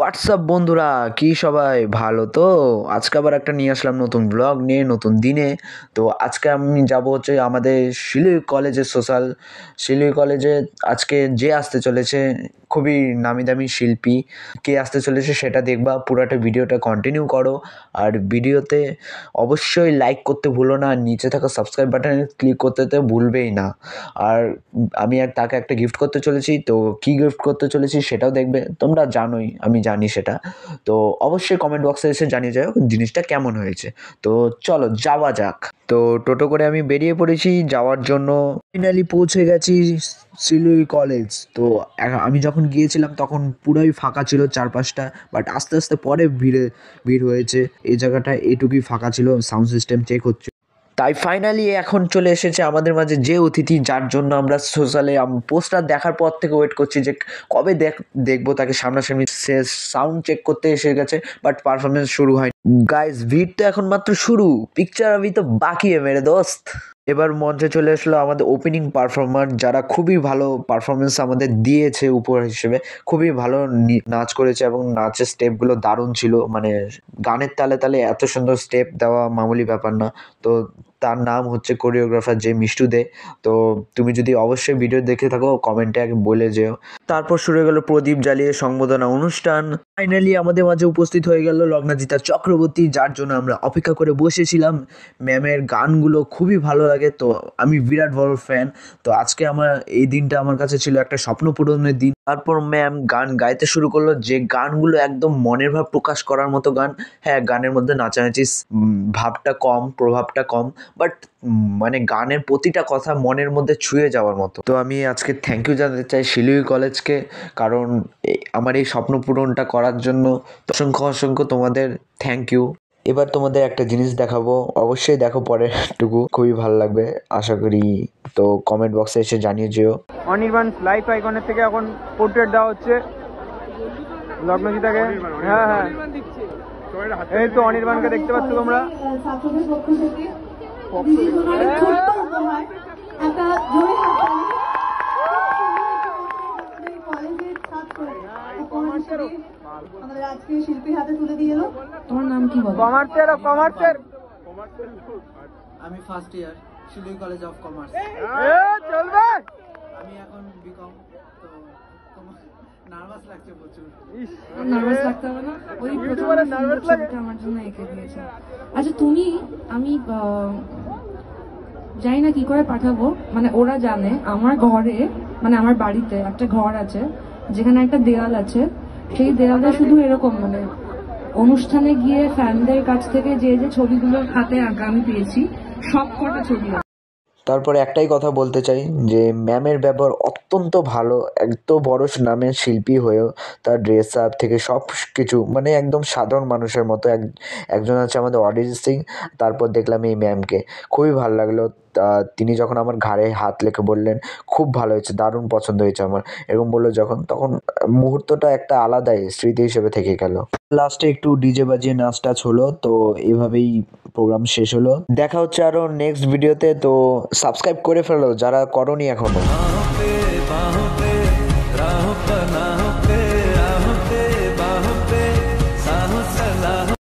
WhatsApp বন্ধুরা, কি সবাই ভালো তো? আজকে আবার একটা নিয়ে আসলাম নতুন ব্লগ নিয়ে, নতুন দিনে। তো আজকে আমি যাব হচ্ছে আমাদের শিলিগুড়ি কলেজে, শিলিগুড়ি কলেজে। আজকে যে আসতে চলেছে খুবই নামি দামি শিল্পী, কে আসতে চলেছে সেটা দেখবা। পুরাটা ভিডিওটা কন্টিনিউ করো, আর ভিডিওতে অবশ্যই লাইক করতে ভুলো না, আর নিচে থাকা সাবস্ক্রাইব বাটনে ক্লিক করতে তো ভুলবেই না। আর আমি তাকে একটা গিফট করতে চলেছি, তো কি গিফট করতে চলেছি সেটাও দেখবে। তোমরা জানোই, আমি জানি সেটা। তো অবশ্যই কমেন্ট বক্সে এসে জানিয়ে যাও জিনিসটা কেমন হয়েছে। তো চলো যাওয়া যাক। তো টোটো করে আমি বেরিয়ে পড়েছি যাওয়ার জন্য। ফাইনালি পৌঁছে গেছি শিলিগুড়ি কলেজ। তো আমি যখন গিয়েছিলাম তখন পুরোই ফাঁকা ছিল চারপাশটা, বাট আস্তে আস্তে পরে ভিড় হয়েছে। এই জায়গাটা এটুকুই ফাঁকা ছিল, সাউন্ড সিস্টেম চেক হচ্ছে। তাই ফাইনালি এখন চলে এসেছে আমাদের মাঝে যে অতিথি, যার জন্য আমরা সোশ্যালে পোস্টার দেখার পর থেকে ওয়েট করছি যে কবে দেখবো তাকে সামনাসামনি। সে সাউন্ড চেক করতে এসে গেছে, বাট পারফরমেন্স শুরু হয়নি। গাইস, ভিড় তো এখন মাত্র শুরু, পিকচার আমি তো বাকি মেরে দোস্ত। এবার মঞ্চে চলে আসলো আমাদের ওপেনিং পারফর্মার, যারা খুবই ভালো পারফরমেন্স আমাদের দিয়েছে উপহার হিসেবে। খুবই ভালো নাচ করেছে এবং নাচের স্টেপগুলো দারুণ ছিল। মানে গানের তালে তালে এত সুন্দর স্টেপ দেওয়া মামুলি ব্যাপার না। তো তার নাম হচ্ছে কোরিওগ্রাফার যে মিষ্টু দে। তো তুমি যদি অবশ্যই ভিডিও দেখে থাকো কমেন্টে আগে বলে যেও। তারপর শুরু হয়ে গেল প্রদীপ জ্বালিয়ে সংবর্ধনা অনুষ্ঠান। ফাইনালি আমাদের মাঝে উপস্থিত হয়ে গেল লগ্নাজিতা চক্রবর্তী, যার জন্য আমরা অপেক্ষা করে বসেছিলাম। ম্যামের গানগুলো খুবই ভালো লাগে, তো আমি বিরাট বড় ফ্যান। তো আজকে এই দিনটা আমার কাছে ছিল একটা স্বপ্ন পূরণের দিন। তারপর ম্যাম গান গাইতে শুরু করলো, যে গানগুলো একদম মনের ভাব প্রকাশ করার মতো গান। হ্যাঁ, গানের মধ্যে নাচানাচি ভাবটা কম, প্রভাবটা কম, বাট মানে গানের প্রতিটা কথা মনের মধ্যে ছুঁয়ে যাওয়ার মতো। তো আমি আজকে থ্যাংক ইউ জানাতে চাই শিলিগুড়ি কলেজকে, কারণ আমার এই স্বপ্ন পূরণটা করার জন্য অসংখ্য অসংখ্য তোমাদের থ্যাংক ইউ। এবার তোমাদের একটা জিনিস দেখাবো, অবশ্যই দেখো পরেরটুকু, খুবই ভালো লাগবে আশা করি। তো কমেন্ট বক্সে এসে জানিয়ে যেও। অনির্বাণ লাইফ আইকনের থেকে এখন পোর্ট্রেট দেওয়া হচ্ছে লগ্নজিতাকে। হ্যাঁ হ্যাঁ, এই তো অনির্বাণকে দেখতে পাচ্ছ তোমরা। আমাদের আজকে শিল্পীর হাতে তুলে দিয়ে এলো। তোমার নাম কি বলো? কমার্সের আমি first year Siliguri college of commerce. চলবে। আমি এখন বিকম। তো নার্ভাস লাগছে প্রচুর। নার্ভাস লাগতে হবে না, ওই প্রথমে নার্ভাস লাগছে আমার জন্য এঁকে দিয়েছে। আচ্ছা তুমি, আমি জানি না কি করে পাঠাবো, মানে ওরা জানে আমার ঘরে, মানে আমার বাড়িতে একটা ঘর আছে যেখানে একটা দেয়াল আছে। সেই দেয়ালে শুধু এরকম মানে অনুষ্ঠানে গিয়ে ফ্যানদের কাছ থেকে যে যে ছবিগুলো হাতে আঁকা আমি পেয়েছি, সব কটা ছবি। তারপরে একটাই কথা বলতে চাই যে ম্যামের ব্যবহার অত্যন্ত ভালো। এত বড় নামের শিল্পী হয়েও তার ড্রেস আপ থেকে সব কিছু মানে একদম সাধারণ মানুষের মতো। একজন আছে আমাদের অরিজিৎ সিং, তারপর দেখলাম এই ম্যামকে, খুবই ভালো লাগলো। তিনি যখন আমার ঘাড়ে হাত রেখে বললেন খুব ভালো হয়েছে, দারুণ পছন্দ হয়েছে আমার, এরকম বললো যখন, তখন মুহূর্তটা একটা আলাদাই স্মৃতি হিসেবে থেকে গেল। লাস্টে একটু ডিজে বাজিয়ে নাচ টাচ হলো। তো এভাবেই প্রোগ্রাম শেষ হলো। দেখা হচ্ছে আরো নেক্সট ভিডিওতে। তো সাবস্ক্রাইব করে ফেলো যারা করোনি এখনো।